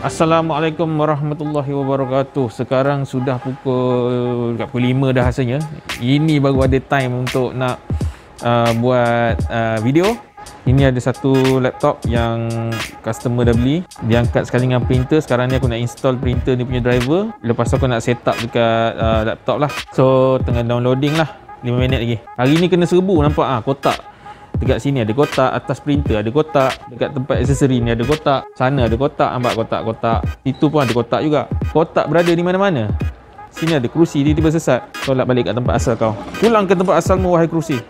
Assalamualaikum warahmatullahi wabarakatuh. Sekarang sudah pukul 5 dah rasanya. Ini baru ada time untuk nak buat video. Ini ada satu laptop yang customer dah beli. Dia angkat sekali dengan printer. Sekarang ni aku nak install printer ni punya driver. Lepas tu aku nak set up dekat laptop lah. So tengah downloading lah, 5 minit lagi. Hari ni kena serbu, nampak kotak. Dekat sini ada kotak, atas printer ada kotak, dekat tempat aksesori ni ada kotak, sana ada kotak, nampak kotak-kotak. Itu pun ada kotak juga. Kotak berada di mana-mana. Sini ada kerusi, tiba-tiba sesat. Tolak balik kat tempat asal kau. Pulang ke tempat asalmu, wahai kerusi.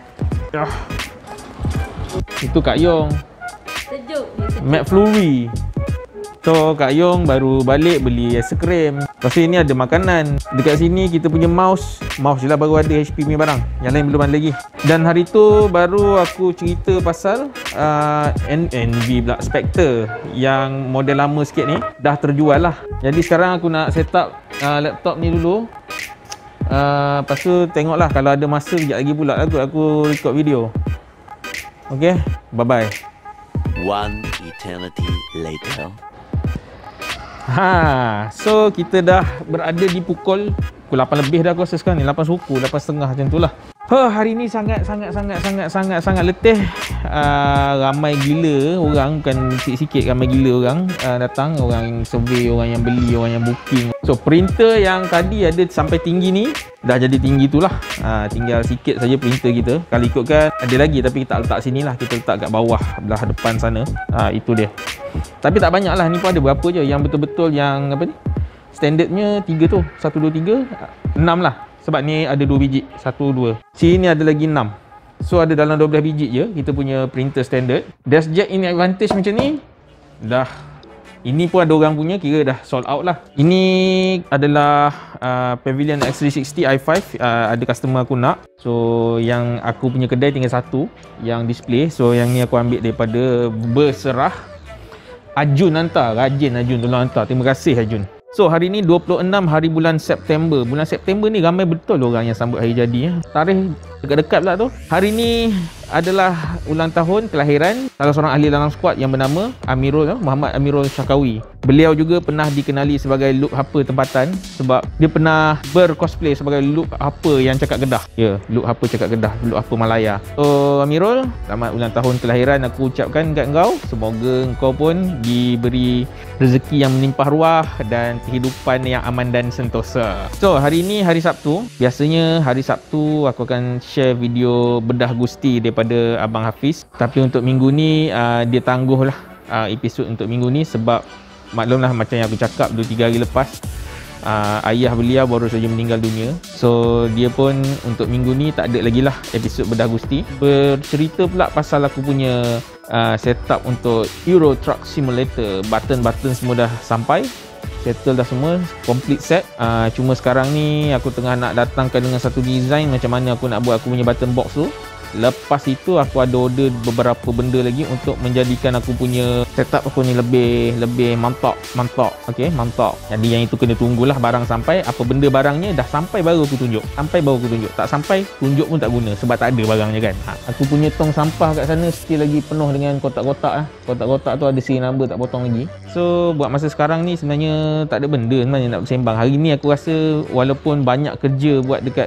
Itu Kak Yong. Sejuk. McFlurry. So Kak Yong baru balik beli aiskrim. Lepas tu ini ada makanan. Dekat sini kita punya mouse je lah baru ada HP punya barang. Yang lain belum ada lagi. Dan hari tu baru aku cerita pasal NV pula, Spectre yang model lama sikit ni dah terjual lah. Jadi sekarang aku nak set up laptop ni dulu. Lepas tu tengoklah kalau ada masa sekejap lagi pula aku record video. Okay, bye-bye. One eternity later. So kita dah berada di pukul 8 lebih dah aku rasa sekarang ni, 8 suku, 8.30 macam tu lah. Hari ni sangat letih. Ramai gila orang, bukan sikit-sikit, ramai gila orang datang, orang survey, orang yang beli, orang yang booking. So printer yang tadi ada sampai tinggi ni dah jadi tinggi tu lah. Tinggal sikit saja printer kita. Kalau ikutkan ada lagi tapi kita letak sini lah, kita letak kat bawah belah depan sana. Itu dia. Tapi tak banyak lah, ni pun ada berapa je yang betul-betul yang apa ni, standardnya 3 tu, 1, 2, 3, 6 lah. Sebab ni ada 2 biji, 1, 2. Sini ada lagi 6. So ada dalam 12 biji je kita punya printer standard. Deskjet ini advantage macam ni dah. Ini pun ada orang punya, kira dah sold out lah. Ini adalah Pavilion X360 i5. Ada customer aku nak. So yang aku punya kedai tinggal satu yang display. So yang ni aku ambil daripada Berserah. Ajun hantar, rajin Ajun tolong hantar. Terima kasih Ajun. So hari ni 26 hari bulan September. Bulan September ni ramai betul orang yang sambut hari jadi. Tarikh dekat-dekat pula tu. Hari ni adalah ulang tahun kelahiran salah seorang ahli dalam skuad yang bernama Amirul, Muhammad Amirul Syakawi. Beliau juga pernah dikenali sebagai Luke Harper tempatan sebab dia pernah bercosplay sebagai Luke Harper yang cakap Kedah. Ya, Luke Harper cakap Kedah, Luke Harper Malaya. So Amirul, selamat ulang tahun kelahiran aku ucapkan kat engkau. Semoga engkau pun diberi rezeki yang melimpah ruah dan kehidupan yang aman dan sentosa. So hari ini hari Sabtu. Biasanya hari Sabtu aku akan share video bedah gusti daripada Abang Hafiz. Tapi untuk minggu ni dia tangguh lah episod untuk minggu ni sebab maklumlah macam yang aku cakap 2-3 hari lepas ayah beliau baru saja meninggal dunia. So dia pun untuk minggu ni tak ada lagi lah episod bedah gusti. Bercerita pula pasal aku punya setup untuk Euro Truck Simulator. Button-button semua dah sampai, settle dah semua, complete set. Cuma sekarang ni aku tengah nak datangkan dengan satu design macam mana aku nak buat aku punya button box tu. Lepas itu aku ada order beberapa benda lagi untuk menjadikan aku punya setup aku ni lebih mantap. Okey, mantap. Jadi yang itu kena tunggulah barang sampai. Apa benda barangnya dah sampai baru aku tunjuk. Tak sampai tunjuk pun tak guna sebab tak ada barangnya kan. Aku punya tong sampah kat sana still lagi penuh dengan kotak-kotak lah. Kotak-kotak tu ada serial number tak potong lagi. So buat masa sekarang ni sebenarnya tak ada benda sebenarnya nak bersembang. Hari ni aku rasa walaupun banyak kerja buat dekat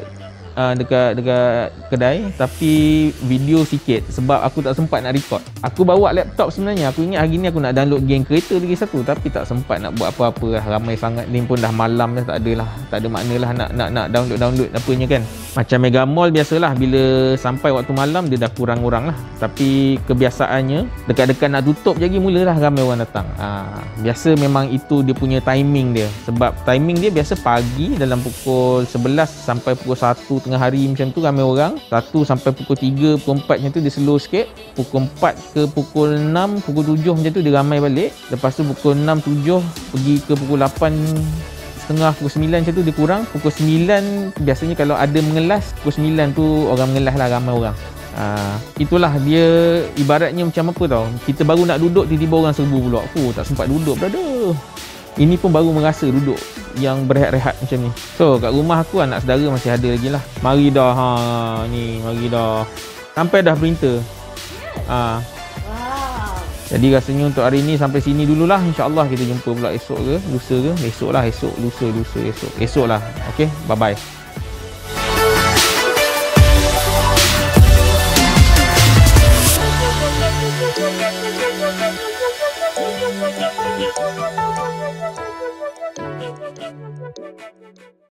kedai tapi video sikit sebab aku tak sempat nak record. Aku bawa laptop sebenarnya. Aku ingat hari ni aku nak download game kereta lagi satu tapi tak sempat nak buat apa-apa lah. Ramai sangat ni pun dah malam dah, tak ada makna lah nak download apanya kan. Macam Mega Mall biasalah bila sampai waktu malam dia dah kurang-kurang lah. Tapi kebiasaannya dekat-dekat nak tutup je lagi mulalah ramai orang datang. Biasa memang itu dia punya timing dia. Sebab timing dia biasa pagi dalam pukul 11 sampai pukul 1 tengah hari macam tu ramai orang. 1 sampai pukul 3, pukul 4 macam tu dia slow sikit. Pukul 4 ke pukul 6, pukul 7 macam tu dia ramai balik. Lepas tu pukul 6, 7 pergi ke pukul 8 setengah, pukul 9 macam tu dia kurang. Pukul 9 biasanya kalau ada mengelas, pukul 9 tu orang mengelas lah, ramai orang. Itulah dia ibaratnya macam apa tau. Kita baru nak duduk tiba-tiba orang serbu pula. Aku tak sempat duduk brother. Ini pun baru merasa duduk yang berehat-rehat macam ni. So kat rumah aku anak saudara masih ada lagi lah. Mari dah mari dah. Sampai dah printer. Wow. Jadi rasanya untuk hari ni sampai sini dululah. InsyaAllah kita jumpa pula esok ke, lusa ke. Esok lah, esok, lusa, esok. Esok lah. Okay, bye-bye.